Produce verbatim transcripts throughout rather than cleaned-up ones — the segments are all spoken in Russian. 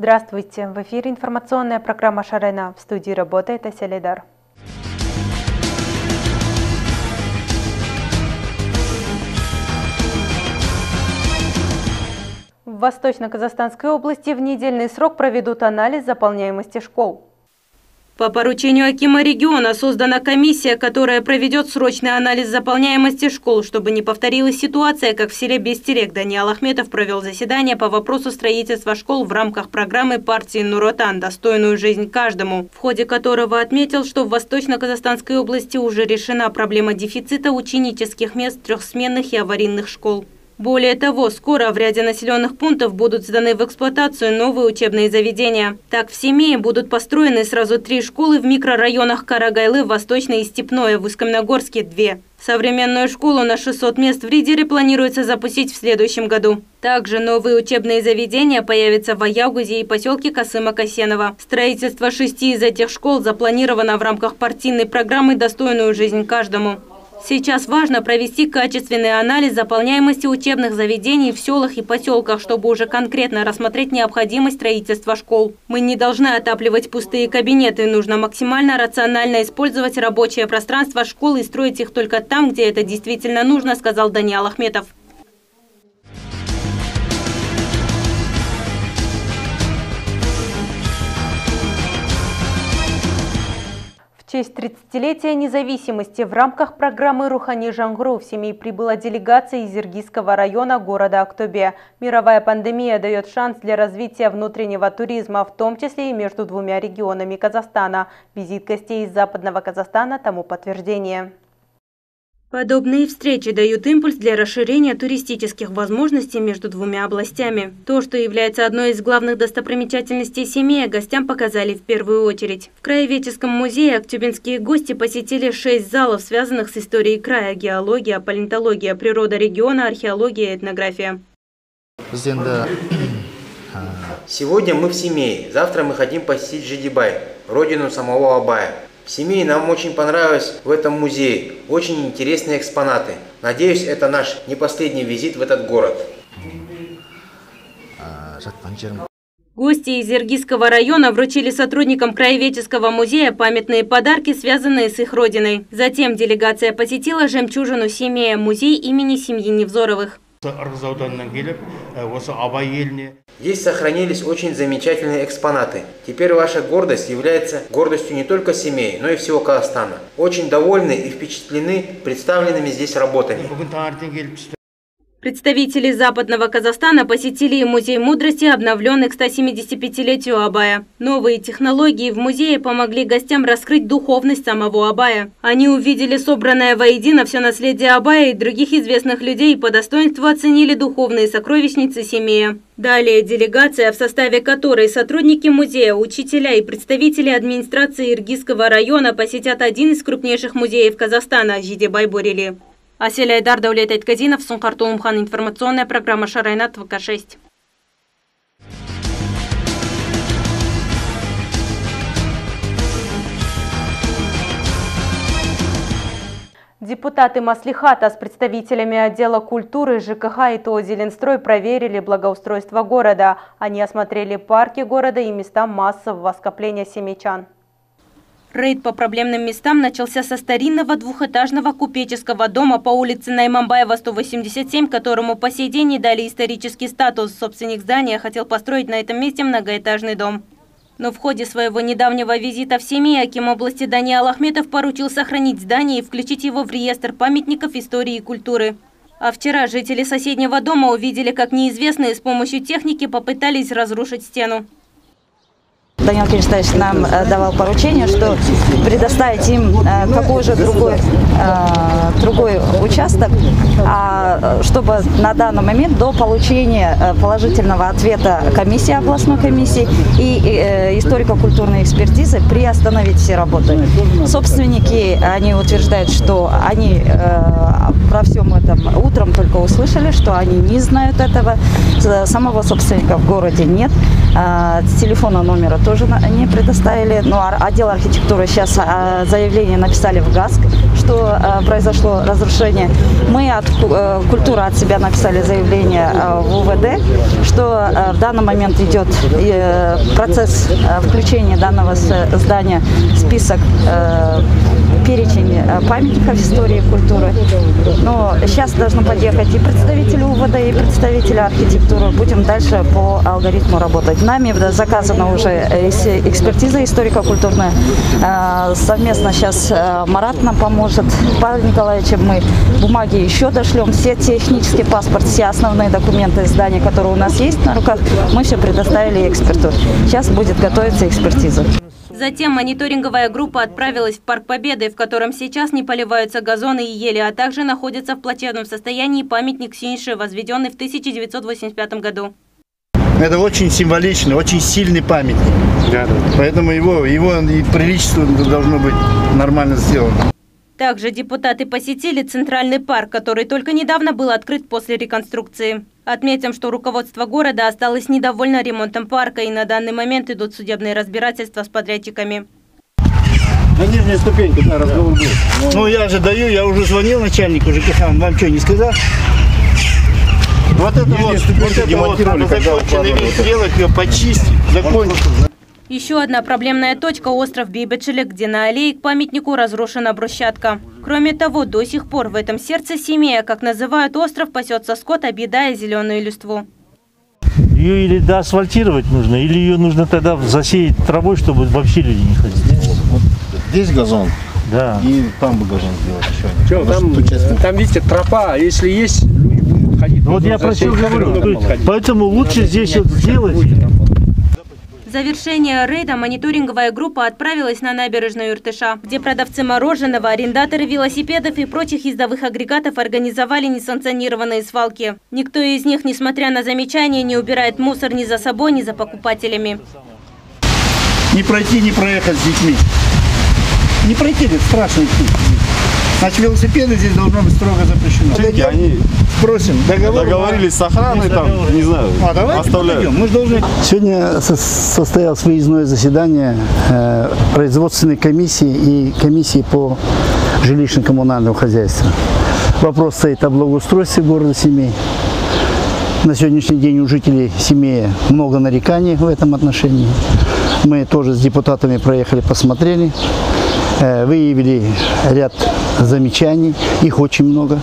Здравствуйте! В эфире информационная программа «Шарена». В студии работает Аселидар. В Восточно-Казахстанской области в недельный срок проведут анализ заполняемости школ. По поручению акима региона создана комиссия, которая проведет срочный анализ заполняемости школ, чтобы не повторилась ситуация, как в селе Бестерек. Даниал Ахметов провел заседание по вопросу строительства школ в рамках программы партии Нур-Отан «Достойную жизнь каждому», в ходе которого отметил, что в Восточно-Казахстанской области уже решена проблема дефицита ученических мест трехсменных и аварийных школ. Более того, скоро в ряде населенных пунктов будут сданы в эксплуатацию новые учебные заведения. Так, в Семее будут построены сразу три школы в микрорайонах Карагайлы, Восточное и Степное, в Усть-Каменогорске – две. Современную школу на шестьсот мест в Ридере планируется запустить в следующем году. Также новые учебные заведения появятся в Аягузе и поселке Касыма-Касенова. Строительство шести из этих школ запланировано в рамках партийной программы «Достойную жизнь каждому». Сейчас важно провести качественный анализ заполняемости учебных заведений в селах и поселках, чтобы уже конкретно рассмотреть необходимость строительства школ. Мы не должны отапливать пустые кабинеты, нужно максимально рационально использовать рабочее пространство школ и строить их только там, где это действительно нужно, сказал Даниал Ахметов. В честь тридцатилетия независимости в рамках программы «Рухани Жаңғыру» в Семей прибыла делегация из Иргизского района города Актобе. Мировая пандемия дает шанс для развития внутреннего туризма, в том числе и между двумя регионами Казахстана. Визит гостей из Западного Казахстана тому подтверждение. Подобные встречи дают импульс для расширения туристических возможностей между двумя областями. То, что является одной из главных достопримечательностей Семея, гостям показали в первую очередь. В Краеведческом музее актюбинские гости посетили шесть залов, связанных с историей края: геология, палеонтология, природа региона, археология и этнография. Сегодня мы в Семее, завтра мы хотим посетить Жидибай, родину самого Абая. В Семее нам очень понравилось в этом музее. Очень интересные экспонаты. Надеюсь, это наш не последний визит в этот город. Гости из Иргизского района вручили сотрудникам Краеведческого музея памятные подарки, связанные с их родиной. Затем делегация посетила жемчужину Семея, музей имени семьи Невзоровых. Здесь сохранились очень замечательные экспонаты. Теперь ваша гордость является гордостью не только Семея, но и всего Казахстана. Очень довольны и впечатлены представленными здесь работами. Представители Западного Казахстана посетили и музей мудрости, обновленный к ста семидесятипятилетию Абая. Новые технологии в музее помогли гостям раскрыть духовность самого Абая. Они увидели собранное воедино все наследие Абая и других известных людей и по достоинству оценили духовные сокровищницы Семея. Далее делегация, в составе которой сотрудники музея, учителя и представители администрации Иргизского района, посетят один из крупнейших музеев Казахстана – Жидебай-Борели. Аселидар, Даулет Айтказинов, Сұңқар Толымхан, информационная программа «Шарена», Т В К шесть. Депутаты Маслихата с представителями отдела культуры, Ж К Х и ТО «Зеленстрой» проверили благоустройство города. Они осмотрели парки города и места массового скопления семейчан. Рейд по проблемным местам начался со старинного двухэтажного купеческого дома по улице Найманбаева, сто восемьдесят семь, которому по сей день не дали исторический статус. Собственник здания хотел построить на этом месте многоэтажный дом. Но в ходе своего недавнего визита в Семей аким области Даниал Ахметов поручил сохранить здание и включить его в реестр памятников истории и культуры. А вчера жители соседнего дома увидели, как неизвестные с помощью техники попытались разрушить стену. Даниил Кенштаевич нам э, давал поручение, что предоставить им э, какой же другой, э, другой участок, а, чтобы на данный момент до получения положительного ответа комиссии, областной комиссии и э, историко-культурной экспертизы приостановить все работы. Собственники, они утверждают, что они э, про всем этом утром только услышали, что они не знают этого, самого собственника в городе нет, э, телефона, номера тоже не предоставили, но отдел архитектуры сейчас заявление написали в ГАСК, что произошло разрушение. Мы от культуры от себя написали заявление в УВД, что в данный момент идет процесс включения данного здания в список, перечень памятников истории и культуры. Но сейчас должны подъехать и представители УВД, и представители архитектуры. Будем дальше по алгоритму работать. Нами заказана уже экспертиза историко-культурная. Совместно сейчас Марат нам поможет. Павел Николаевич, мы бумаги еще дошлем. Все технический паспорт, все основные документы здания, которые у нас есть на руках, мы все предоставили эксперту. Сейчас будет готовиться экспертиза. Затем мониторинговая группа отправилась в Парк Победы, в котором сейчас не поливаются газоны и ели, а также находится в плачевном состоянии памятник Синьше, возведенный в тысяча девятьсот восемьдесят пятом году. Это очень символичный, очень сильный памятник. Да, да. Поэтому его, его и приличество должно быть нормально сделано. Также депутаты посетили Центральный парк, который только недавно был открыт после реконструкции. Отметим, что руководство города осталось недовольно ремонтом парка, и на данный момент идут судебные разбирательства с подрядчиками. На нижней ступеньке, да, разговор был. Ну, я же даю, я уже звонил начальнику ЖКХ, он вам что, не сказал? Вот это вот, вот это вот надо законченный вид сделать, ее почистить, закончить. Еще одна проблемная точка – остров Бейбетшелек, где на аллее к памятнику разрушена брусчатка. Кроме того, до сих пор в этом сердце семьи, как называют остров, пасется скот, объедая зеленую листву. Ее или доасфальтировать нужно, или ее нужно тогда засеять травой, чтобы вообще люди не ходили. Вот здесь газон, да. И там бы газон сделать еще. Что, там, там, видите, тропа, если есть, люди будут ходить. Вот я про что говорю. Поэтому лучше здесь вот сделать. В завершение рейда мониторинговая группа отправилась на набережную Иртыша, где продавцы мороженого, арендаторы велосипедов и прочих ездовых агрегатов организовали несанкционированные свалки. Никто из них, несмотря на замечания, не убирает мусор ни за собой, ни за покупателями. Не пройти, не проехать с детьми. Не пройти, это страшный путь. Значит, велосипеды здесь должно быть строго запрещено. Подойдем, они спросим, договор, договорились с охраной, там, не знаю, а, давайте оставляют. Мы же должны... Сегодня состоялось выездное заседание э, производственной комиссии и комиссии по жилищно-коммунальному хозяйству. Вопрос стоит о благоустройстве города Семей. На сегодняшний день у жителей Семея много нареканий в этом отношении. Мы тоже с депутатами проехали, посмотрели. Выявили ряд замечаний, их очень много.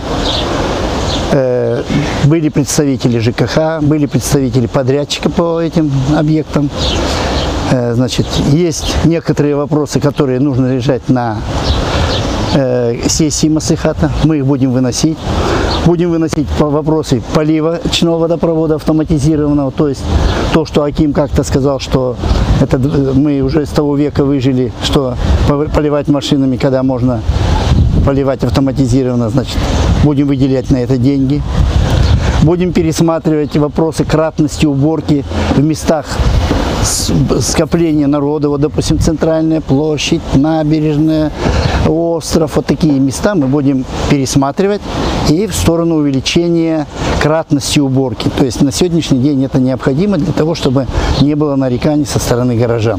Были представители ЖКХ, были представители подрядчика по этим объектам. Значит, есть некоторые вопросы, которые нужно решать на сессии Маслихата. Мы их будем выносить. Будем выносить вопросы поливочного водопровода автоматизированного, то есть то, что Аким как-то сказал, что это мы уже с того века выжили, что поливать машинами, когда можно поливать автоматизированно, значит, будем выделять на это деньги. Будем пересматривать вопросы кратности уборки в местах скопления народа, вот, допустим, центральная площадь, набережная, остров, вот такие места мы будем пересматривать и в сторону увеличения кратности уборки. То есть на сегодняшний день это необходимо для того, чтобы не было нареканий со стороны горожан.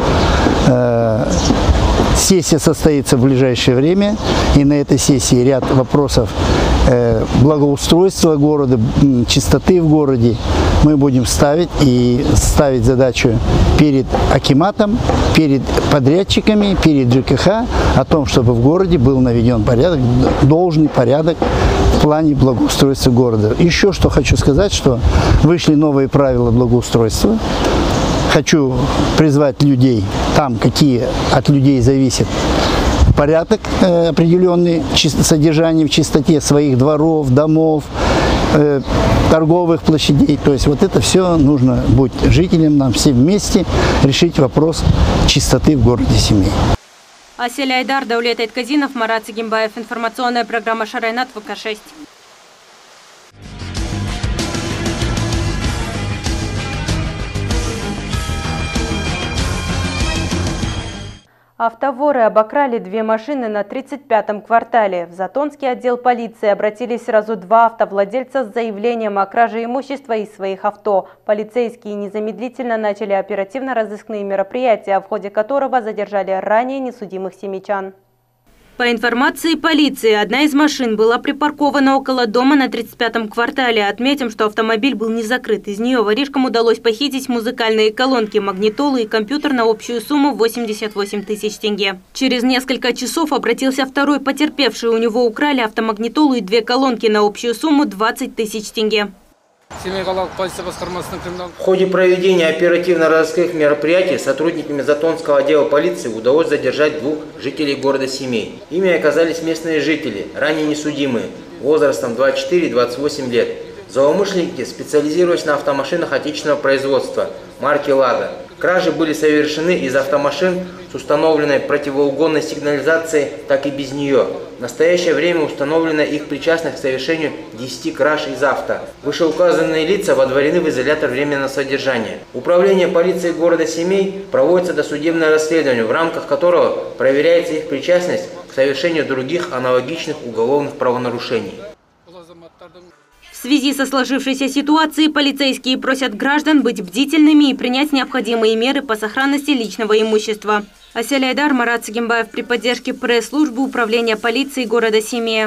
Сессия состоится в ближайшее время, и на этой сессии ряд вопросов благоустройства города, чистоты в городе мы будем ставить и ставить задачу перед акиматом, перед подрядчиками, перед ЖКХ о том, чтобы в городе был наведен порядок, должный порядок в плане благоустройства города. Еще что хочу сказать, что вышли новые правила благоустройства. Хочу призвать людей, там какие от людей зависит порядок э, определенный, содержание в чистоте своих дворов, домов, э, торговых площадей. То есть вот это все нужно быть жителям, нам все вместе решить вопрос чистоты в городе Семей. Асель Айдар, Даулет Айтказинов, Марат Сигимбаев. Информационная программа Шарайнат, ВК шесть. Автоворы обокрали две машины на тридцать пятом квартале. В Затонский отдел полиции обратились сразу два автовладельца с заявлением о краже имущества из своих авто. Полицейские незамедлительно начали оперативно-розыскные мероприятия, в ходе которого задержали ранее несудимых семейчан. По информации полиции, одна из машин была припаркована около дома на тридцать пятом квартале. Отметим, что автомобиль был не закрыт. Из нее воришкам удалось похитить музыкальные колонки, магнитолы и компьютер на общую сумму восемьдесят восемь тысяч тенге. Через несколько часов обратился второй потерпевший. У него украли автомагнитолу и две колонки на общую сумму двадцать тысяч тенге. В ходе проведения оперативно-розыскных мероприятий сотрудниками Затонского отдела полиции удалось задержать двух жителей города Семей. Ими оказались местные жители, ранее несудимые, возрастом двадцать четыре — двадцать восемь лет. Злоумышленники специализируясь на автомашинах отечественного производства марки «Лада». Кражи были совершены из автомашин с установленной противоугонной сигнализацией, так и без нее. В настоящее время установлена их причастность к совершению десяти краж из авто. Вышеуказанные лица водворены в изолятор временного содержания. Управление полиции города Семей проводится досудебное расследование, в рамках которого проверяется их причастность к совершению других аналогичных уголовных правонарушений. В связи со сложившейся ситуацией полицейские просят граждан быть бдительными и принять необходимые меры по сохранности личного имущества. Асель Айдар, Марат Сагимбаев при поддержке пресс-службы управления полиции города Семея.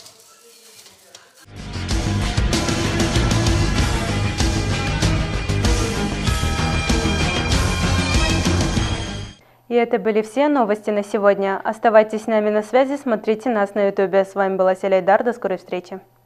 И это были все новости на сегодня. Оставайтесь с нами на связи, смотрите нас на ютубе. С вами была Асель Айдар. До скорой встречи.